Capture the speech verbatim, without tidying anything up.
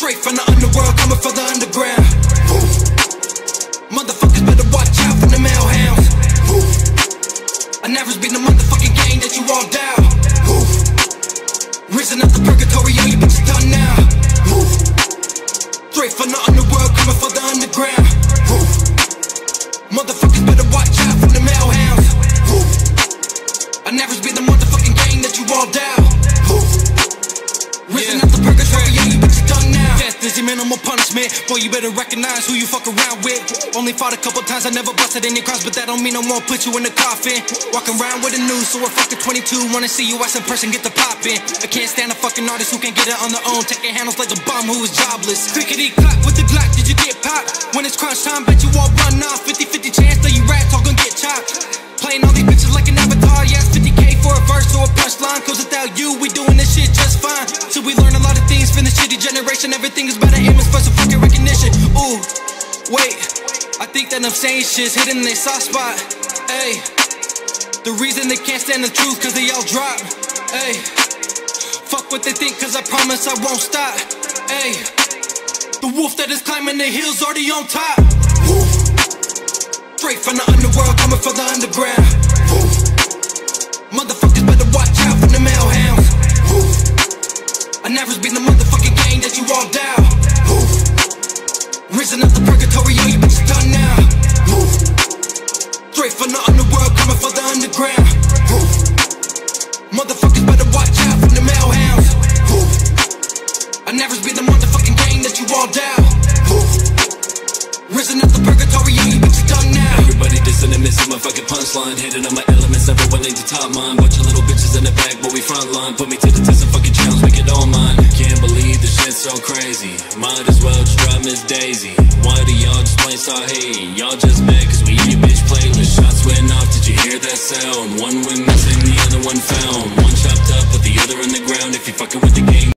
Straight from the underworld, coming for the underground. Woo. Motherfuckers better watch out for the male hounds. Woo. I never been the motherfucking gang that you all down. Woo. Risen out the purgatory, all you bitches done now. Woo. Straight from the underworld, coming for the underground. Woo. Motherfuckers better watch out for the male hounds. Woo. I never been the motherfucking gang that you all down. Woo. Risen out the purgatory, all you bitches done now. Death is your minimal punishment. Boy, you better recognize who you fuck around with. Only fought a couple times, I never busted any cross, but that don't mean no more put you in the coffin. Walking around with a noose, so we're fucking twenty-two. Wanna see you ass in person, get the poppin'. I can't stand a fucking artist who can't get it on their own, taking handles like a bum who is jobless. Crickety clap with the Glock, did you get popped? When it's crunch time, bet you all run off. Fifty fifty chance that you rats all gonna get chopped. Playing all these bitches like an avatar, yeah, it's fifty K for a verse or a punchline. Cause without you, we doing this shit just fine. So we learn a lot of things from the shitty generation. Everything is better aim for some fucking recognition. Ooh, wait, I think that I'm saying shit's hitting their soft spot. Ayy, the reason they can't stand the truth cause they all drop. Ayy, fuck what they think cause I promise I won't stop. Ayy, the wolf that is climbing the hills already on top. Woo. Straight from the underworld, coming for the underground. Woo. Motherfuckers better watch out for the male hounds. Woo. I never been the motherfucking gang that you all down. Woo. Risen out the purgatory, all you bitches done now. Woo. Straight from the underworld, coming for the underground. Woo. Motherfuckers better watch out for the male hounds. Woo. I never been the motherfucking gang that you all down. Woo. Risen out the purgatory, all you bitches done now. Everybody dissing and missing my fucking punchline. Hitting on my elements, everyone ain't the top mine. Bunch of little bitches in the back, but we front line. Put me to the test and fucking challenge, make it all mine. Can't believe this shit's so crazy. Might as well just drop Miss Daisy. Why do y'all just plain start hating? Y'all just mad cause we in your bitch playlist. Shots went off, did you hear that sound? One went missing, the other one found. One chopped up, but the other in the ground. If you fucking with the game